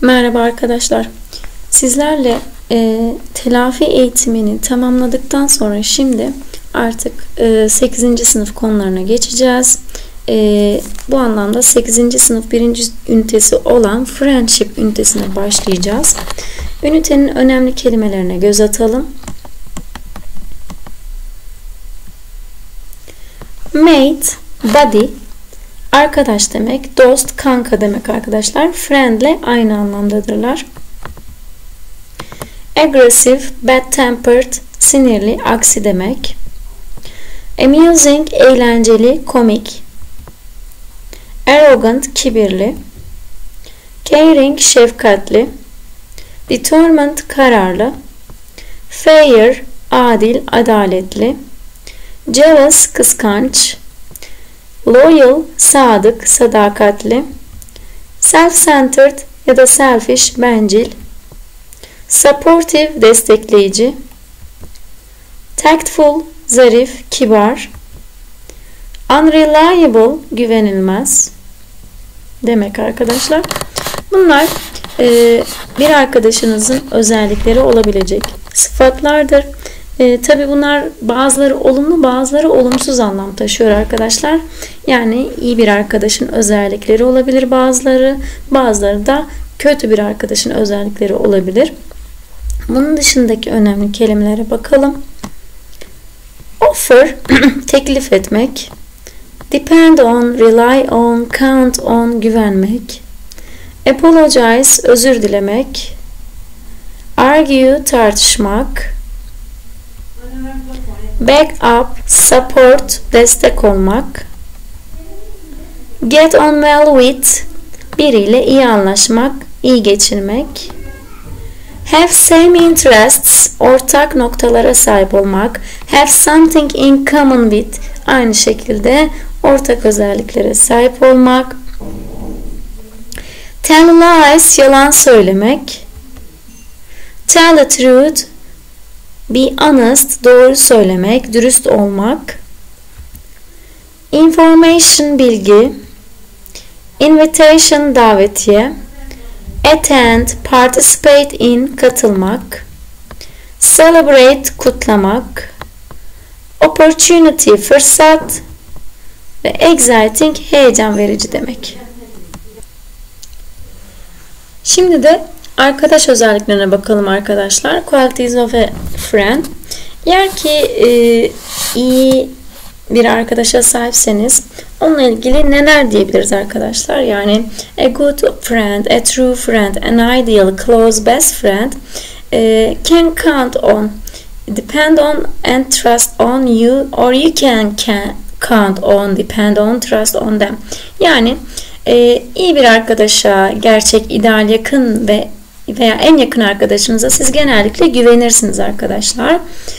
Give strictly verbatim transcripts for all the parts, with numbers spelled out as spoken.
Merhaba arkadaşlar. Sizlerle e, telafi eğitimini tamamladıktan sonra şimdi artık e, sekizinci sınıf konularına geçeceğiz. E, bu anlamda sekizinci sınıf birinci ünitesi olan Friendship ünitesine başlayacağız. Ünitenin önemli kelimelerine göz atalım. Mate, buddy, arkadaş demek, dost, kanka demek arkadaşlar. Friendly aynı anlamdadırlar. Aggressive, bad tempered, sinirli, aksi demek. Amusing, eğlenceli, komik. Arrogant, kibirli. Caring, şefkatli. Determined, kararlı. Fair, adil, adaletli. Jealous, kıskanç. Loyal, sadık, sadakatli. Self-centered ya da selfish, bencil. Supportive, destekleyici. Tactful, zarif, kibar. Unreliable, güvenilmez demek arkadaşlar. Bunlar e, bir arkadaşınızın özellikleri olabilecek sıfatlardır. E, Tabi bunlar bazıları olumlu, bazıları olumsuz anlam taşıyor arkadaşlar. Yani iyi bir arkadaşın özellikleri olabilir bazıları, bazıları da kötü bir arkadaşın özellikleri olabilir. Bunun dışındaki önemli kelimelere bakalım. Offer, teklif etmek. Depend on, rely on, count on, güvenmek. Apologize, özür dilemek. Argue, tartışmak. Back up, support, destek olmak. Get on well with, biriyle iyi anlaşmak, iyi geçirmek. Have same interests, ortak noktalara sahip olmak. Have something in common with, aynı şekilde ortak özelliklere sahip olmak. Tell lies, yalan söylemek. Tell the truth, be honest, doğru söylemek, dürüst olmak. Information, bilgi. Invitation, davetiye. Attend, participate in, katılmak. Celebrate, kutlamak. Opportunity, fırsat. Ve exciting, heyecan verici demek. Şimdi de arkadaş özelliklerine bakalım arkadaşlar. Qualities of a friend. Eğer ki e, iyi bir arkadaşa sahipseniz onunla ilgili neler diyebiliriz arkadaşlar? Yani a good friend, a true friend, an ideal, close best friend e, can count on, depend on and trust on you, or you can, can count on, depend on, trust on them. Yani e, iyi bir arkadaşa, gerçek, ideal, yakın ve veya en yakın arkadaşınıza siz genellikle güvenirsiniz arkadaşlar.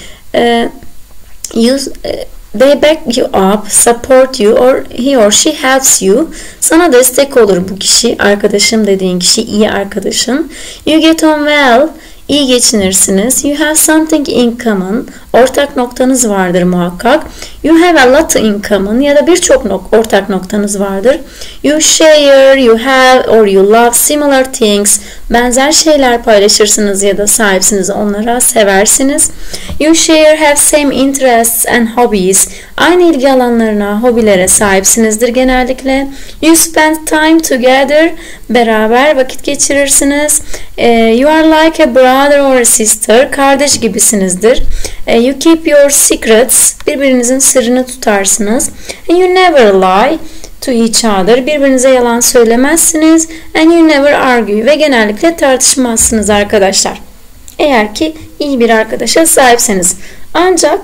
E, you, they back you up, support you, or he or she helps you. Sana destek olur bu kişi, arkadaşım dediğin kişi, iyi arkadaşın. You get on well, iyi geçinirsiniz. You have something in common, ortak noktanız vardır muhakkak. You have a lot in common, ya da birçok nok ortak noktanız vardır. You share, you have or you love similar things, benzer şeyler paylaşırsınız ya da sahipsiniz onlara, seversiniz. You share, have same interests and hobbies, aynı ilgi alanlarına, hobilere sahipsinizdir genellikle. You spend time together, beraber vakit geçirirsiniz. You are like a brother or a sister, kardeş gibisinizdir. You keep your secrets, birbirinizin sırrını tutarsınız. And you never lie to each other, birbirinize yalan söylemezsiniz. And you never argue, ve genellikle tartışmazsınız arkadaşlar. Eğer ki iyi bir arkadaşa sahipseniz. Ancak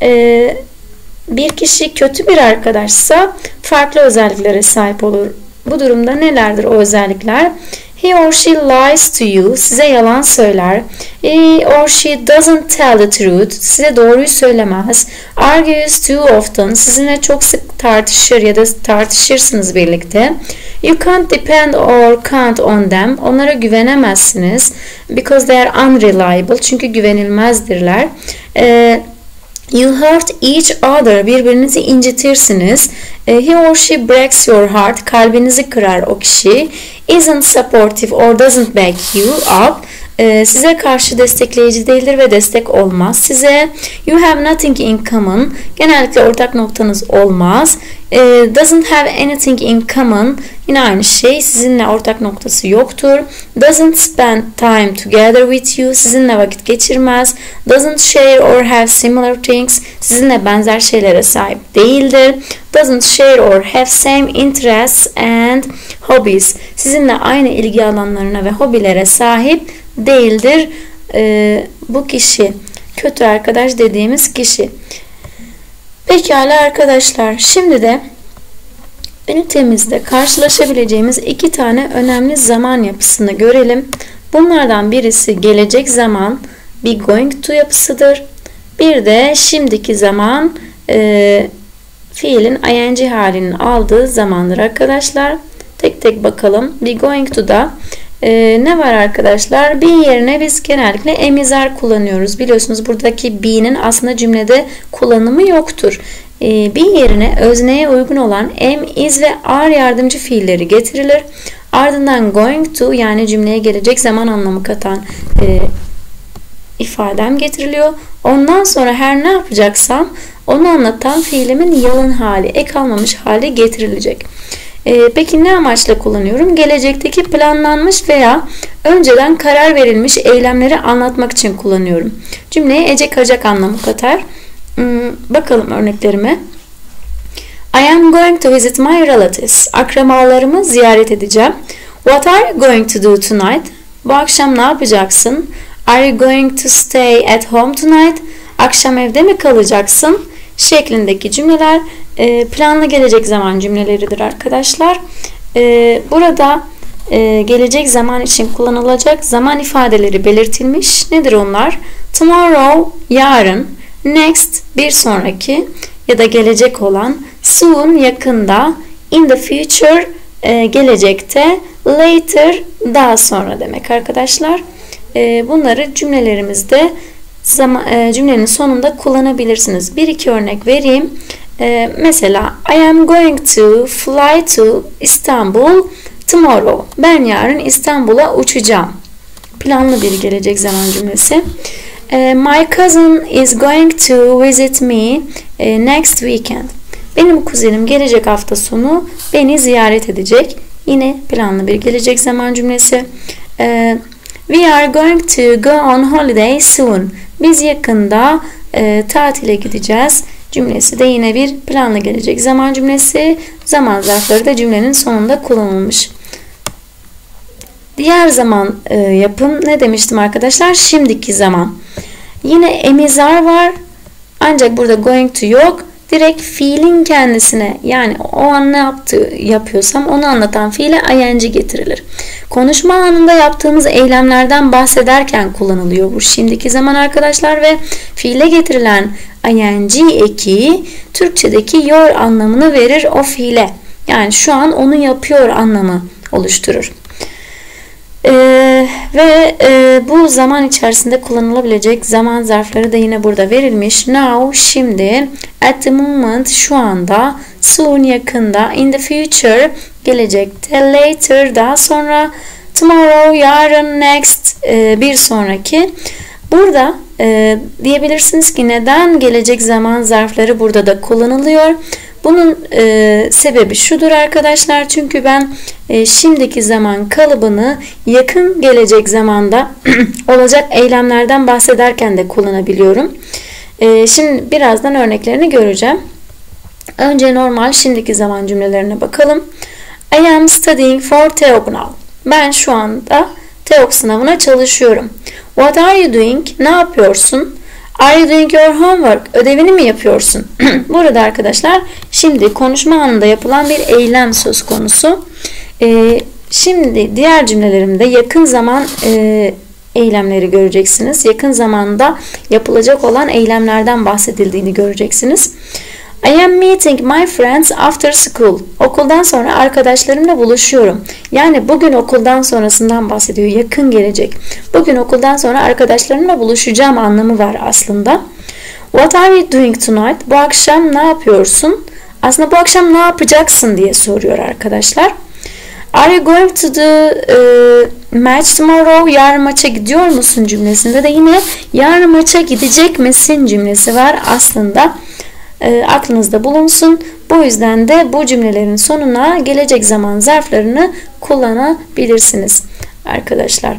e, bir kişi kötü bir arkadaşsa farklı özelliklere sahip olur. Bu durumda nelerdir o özellikler? He or she lies to you, size yalan söyler. He or she doesn't tell the truth, size doğruyu söylemez. Argues too often, sizinle çok sık tartışır ya da tartışırsınız birlikte. You can't depend or count on them, onlara güvenemezsiniz. Because they are unreliable, çünkü güvenilmezdirler. Ee, You hurt each other, birbirinizi incitirsiniz. He or she breaks your heart. Kalbinizi kırar o kişi. Isn't supportive or doesn't back you up. Size karşı destekleyici değildir ve destek olmaz size. You have nothing in common. Genellikle ortak noktanız olmaz. Doesn't have anything in common. Yine aynı şey. Sizinle ortak noktası yoktur. Doesn't spend time together with you. Sizinle vakit geçirmez. Doesn't share or have similar things. Sizinle benzer şeylere sahip değildir. Doesn't share or have same interests and hobbies. Sizinle aynı ilgi alanlarına ve hobilere sahip değildir. Ee, bu kişi kötü arkadaş dediğimiz kişi. Pekala arkadaşlar, şimdi de ünitemizde karşılaşabileceğimiz iki tane önemli zaman yapısını görelim. Bunlardan birisi gelecek zaman, be going to yapısıdır. Bir de şimdiki zaman e, fiilin ing halinin aldığı zamandır arkadaşlar. Tek tek bakalım. Be going to'da Ee, ne var arkadaşlar? Be yerine biz genellikle am is are kullanıyoruz. Biliyorsunuz buradaki be'nin aslında cümlede kullanımı yoktur. Ee, be yerine özneye uygun olan am, is ve are yardımcı fiilleri getirilir. Ardından going to yani cümleye gelecek zaman anlamı katan e, ifadem getiriliyor. Ondan sonra her ne yapacaksam onu anlatan fiilimin yalın hali, ek almamış hali getirilecek. Ee, peki ne amaçla kullanıyorum? Gelecekteki planlanmış veya önceden karar verilmiş eylemleri anlatmak için kullanıyorum. Cümleye ecek acak anlamı katar. Hmm, bakalım örneklerime. I am going to visit my relatives. Akrabalarımı ziyaret edeceğim. What are you going to do tonight? Bu akşam ne yapacaksın? Are you going to stay at home tonight? Akşam evde mi kalacaksın? Şeklindeki cümleler planlı gelecek zaman cümleleridir arkadaşlar. Burada gelecek zaman için kullanılacak zaman ifadeleri belirtilmiş. Nedir onlar? Tomorrow, yarın, next, bir sonraki ya da gelecek olan, soon, yakında, in the future, gelecekte, later, daha sonra demek arkadaşlar. Bunları cümlelerimizde zaman, cümlenin sonunda kullanabilirsiniz. Bir iki örnek vereyim. Ee, mesela I am going to fly to Istanbul tomorrow. Ben yarın İstanbul'a uçacağım. Planlı bir gelecek zaman cümlesi. Ee, My cousin is going to visit me next weekend. Benim kuzenim gelecek hafta sonu beni ziyaret edecek. Yine planlı bir gelecek zaman cümlesi. Ee, We are going to go on holiday soon. Biz yakında e, tatile gideceğiz. Cümlesi de yine bir planlı gelecek zaman cümlesi. Zaman zarfları da cümlenin sonunda kullanılmış. Diğer zaman e, yapım ne demiştim arkadaşlar? Şimdiki zaman. Yine emizar var. Ancak burada going to yok. Direkt fiilin kendisine yani o an ne yaptı, yapıyorsam onu anlatan fiile ing getirilir. Konuşma anında yaptığımız eylemlerden bahsederken kullanılıyor bu şimdiki zaman arkadaşlar ve fiile getirilen ing eki Türkçedeki yor anlamını verir o fiile. Yani şu an onu yapıyor anlamı oluşturur. Ee, ve e, bu zaman içerisinde kullanılabilecek zaman zarfları da yine burada verilmiş. Now, şimdi, at the moment, şu anda, soon, yakında, in the future, gelecekte, later, daha sonra, tomorrow, yarın, next, e, bir sonraki. Burada e, diyebilirsiniz ki neden gelecek zaman zarfları burada da kullanılıyor? Bunun e, sebebi şudur arkadaşlar. Çünkü ben e, şimdiki zaman kalıbını yakın gelecek zamanda olacak eylemlerden bahsederken de kullanabiliyorum. E, şimdi birazdan örneklerini göreceğim. Önce normal şimdiki zaman cümlelerine bakalım. I am studying for T E O K now. Ben şu anda T E O K sınavına çalışıyorum. What are you doing? Ne yapıyorsun? Are you doing your homework? Ödevini mi yapıyorsun? Burada arkadaşlar şimdi konuşma anında yapılan bir eylem söz konusu. Ee, şimdi diğer cümlelerimde yakın zaman e, eylemleri göreceksiniz. Yakın zamanda yapılacak olan eylemlerden bahsedildiğini göreceksiniz. I am meeting my friends after school. Okuldan sonra arkadaşlarımla buluşuyorum. Yani bugün okuldan sonrasından bahsediyor. Yakın gelecek. Bugün okuldan sonra arkadaşlarımla buluşacağım anlamı var aslında. What are you doing tonight? Bu akşam ne yapıyorsun? Aslında bu akşam ne yapacaksın diye soruyor arkadaşlar. Are you going to the uh, match tomorrow? Yarın maça gidiyor musun cümlesinde de yine yarın maça gidecek misin cümlesi var. Aslında e, aklınızda bulunsun. Bu yüzden de bu cümlelerin sonuna gelecek zaman zarflarını kullanabilirsiniz arkadaşlar.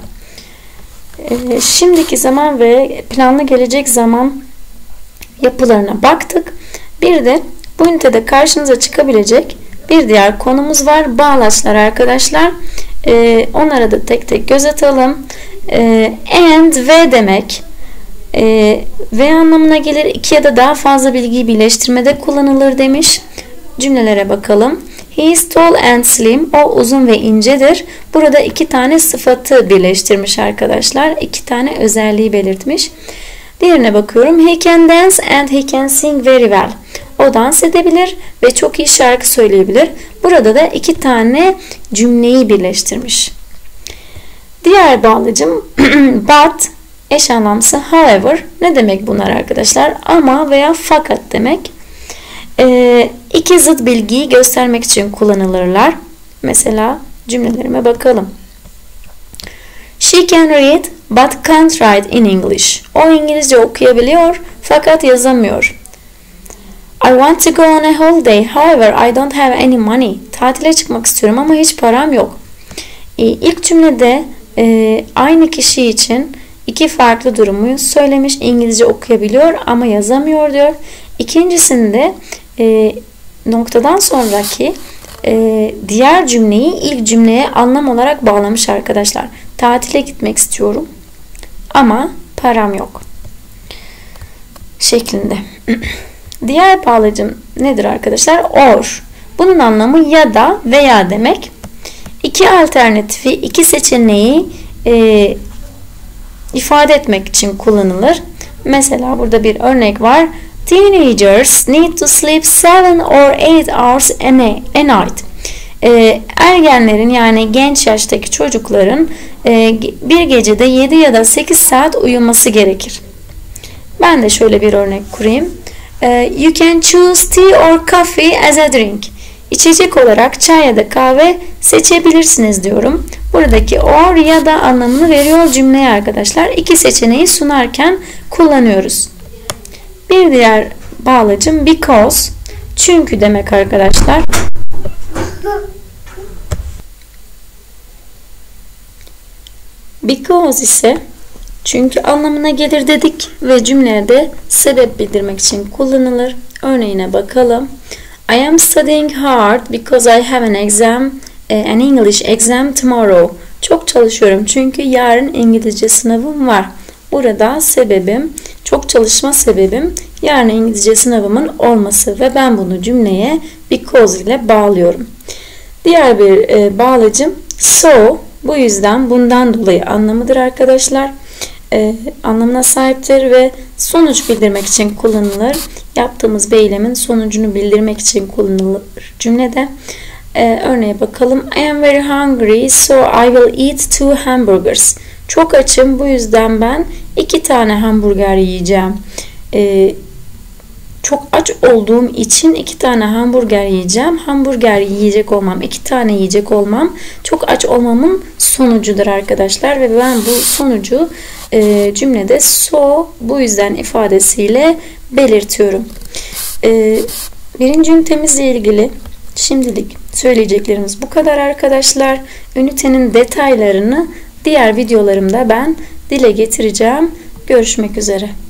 E, şimdiki zaman ve planlı gelecek zaman yapılarına baktık. Bir de bu ünitede karşınıza çıkabilecek bir diğer konumuz var. Bağlaçlar arkadaşlar. Ee, onlara da tek tek göz atalım. Ee, and ve demek. Ee, ve anlamına gelir. İki ya da daha fazla bilgiyi birleştirmede kullanılır demiş. Cümlelere bakalım. He is tall and slim. O uzun ve incedir. Burada iki tane sıfatı birleştirmiş arkadaşlar. İki tane özelliği belirtmiş. Diğerine bakıyorum. He can dance and he can sing very well. O dans edebilir ve çok iyi şarkı söyleyebilir. Burada da iki tane cümleyi birleştirmiş. Diğer bağlacım but eş anlamlısı however. Ne demek bunlar arkadaşlar? Ama veya fakat demek. Ee, iki zıt bilgiyi göstermek için kullanılırlar. Mesela cümlelerime bakalım. She can read but can't write in English. O İngilizce okuyabiliyor fakat yazamıyor. I want to go on a holiday. However, I don't have any money. Tatile çıkmak istiyorum ama hiç param yok. Ee, ilk cümlede e, aynı kişi için iki farklı durumu söylemiş. İngilizce okuyabiliyor ama yazamıyor diyor. İkincisinde e, noktadan sonraki e, diğer cümleyi ilk cümleye anlam olarak bağlamış arkadaşlar. Tatile gitmek istiyorum ama param yok şeklinde. Diğer bağlacım nedir arkadaşlar? Or. Bunun anlamı ya da veya demek. İki alternatifi, iki seçeneği e, ifade etmek için kullanılır. Mesela burada bir örnek var. Teenagers need to sleep seven or eight hours a night. E, ergenlerin yani genç yaştaki çocukların e, bir gecede yedi ya da sekiz saat uyuması gerekir. Ben de şöyle bir örnek kurayım. You can choose tea or coffee as a drink. İçecek olarak çay ya da kahve seçebilirsiniz diyorum. Buradaki or ya da anlamını veriyor cümleye arkadaşlar. İki seçeneği sunarken kullanıyoruz. Bir diğer bağlacım because. Çünkü demek arkadaşlar. Because ise çünkü anlamına gelir dedik ve cümlede sebep bildirmek için kullanılır. Örneğine bakalım. I am studying hard because I have an exam, an English exam tomorrow. Çok çalışıyorum çünkü yarın İngilizce sınavım var. Burada sebebim, çok çalışma sebebim yarın İngilizce sınavımın olması ve ben bunu cümleye because ile bağlıyorum. Diğer bir e, bağlacım so, bu yüzden bundan dolayı anlamıdır arkadaşlar. E, anlamına sahiptir ve sonuç bildirmek için kullanılır. Yaptığımız bir eylemin sonucunu bildirmek için kullanılır cümlede. E, örneğe bakalım. I am very hungry so I will eat two hamburgers. Çok açım bu yüzden ben iki tane hamburger yiyeceğim. E, çok aç olduğum için iki tane hamburger yiyeceğim. Hamburger yiyecek olmam, iki tane yiyecek olmam çok aç olmamın sonucudur arkadaşlar ve ben bu sonucu e, cümlede so bu yüzden ifadesiyle belirtiyorum. E, birinci ünitemizle ilgili şimdilik söyleyeceklerimiz bu kadar arkadaşlar. Ünitenin detaylarını diğer videolarımda ben dile getireceğim. Görüşmek üzere.